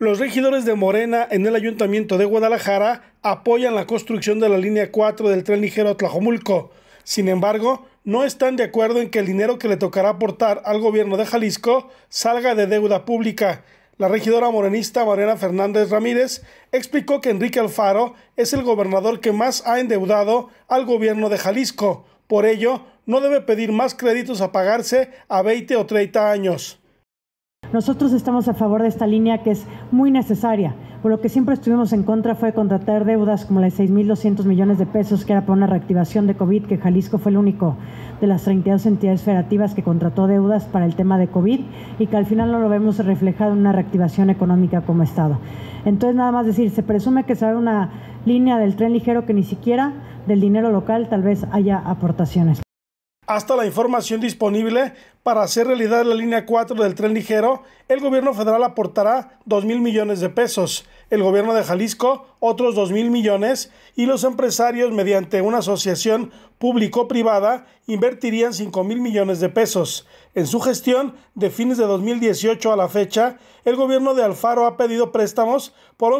Los regidores de Morena en el Ayuntamiento de Guadalajara apoyan la construcción de la línea 4 del tren ligero a Tlajomulco. Sin embargo, no están de acuerdo en que el dinero que le tocará aportar al gobierno de Jalisco salga de deuda pública. La regidora morenista Mariana Fernández Ramírez explicó que Enrique Alfaro es el gobernador que más ha endeudado al gobierno de Jalisco. Por ello, no debe pedir más créditos a pagarse a 20 o 30 años. Nosotros estamos a favor de esta línea que es muy necesaria. Por lo que siempre estuvimos en contra fue contratar deudas como las 6.200 millones de pesos que era para una reactivación de COVID, que Jalisco fue el único de las 32 entidades federativas que contrató deudas para el tema de COVID y que al final no lo vemos reflejado en una reactivación económica como Estado. Entonces, nada más decir, se presume que será una línea del tren ligero que ni siquiera del dinero local tal vez haya aportaciones. Hasta la información disponible para hacer realidad la línea 4 del tren ligero, el gobierno federal aportará 2,000 millones de pesos, el gobierno de Jalisco otros 2,000 millones y los empresarios mediante una asociación público-privada invertirían 5,000 millones de pesos. En su gestión de fines de 2018 a la fecha, el gobierno de Alfaro ha pedido préstamos por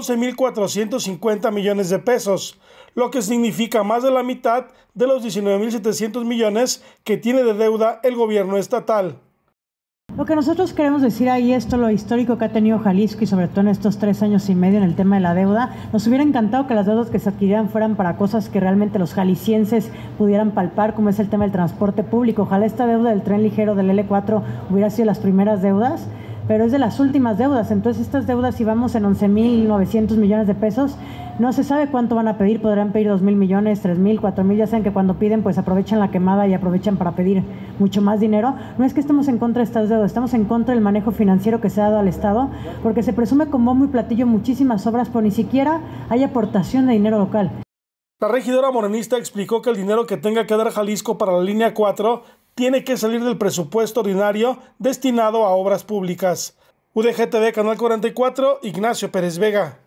11,450 millones de pesos, lo que significa más de la mitad de los 19,700 millones que tiene de deuda el gobierno estatal. Lo que nosotros queremos decir ahí, lo histórico que ha tenido Jalisco y sobre todo en estos 3 años y medio en el tema de la deuda, nos hubiera encantado que las deudas que se adquirieran fueran para cosas que realmente los jaliscienses pudieran palpar, como es el tema del transporte público. Ojalá esta deuda del tren ligero del L4 hubiera sido las primeras deudas, pero es de las últimas deudas. Entonces estas deudas, si vamos en 11,900 millones de pesos, no se sabe cuánto van a pedir, podrán pedir 2,000 millones, 3,000, 4,000, ya saben que cuando piden pues aprovechan la quemada y aprovechan para pedir mucho más dinero. No es que estemos en contra de estas deudas, estamos en contra del manejo financiero que se ha dado al Estado, porque se presume con bombo y platillo muchísimas obras, pero ni siquiera hay aportación de dinero local. La regidora morenista explicó que el dinero que tenga que dar Jalisco para la línea 4 tiene que salir del presupuesto ordinario destinado a obras públicas. UDG TV, Canal 44, Ignacio Pérez Vega.